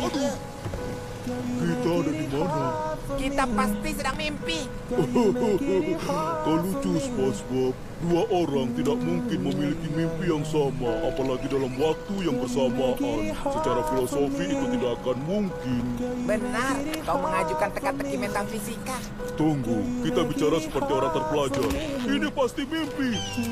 Aduh, kita ada di mana? Kita pasti sedang mimpi. Kau lucu, SpongeBob. Dua orang tidak mungkin memiliki mimpi yang sama, apalagi dalam waktu yang bersamaan. Secara filosofi itu tidak akan mungkin. Benar, kau mengajukan teka-teki metafisika. Tunggu, kita bicara seperti orang terpelajar. Ini pasti mimpi.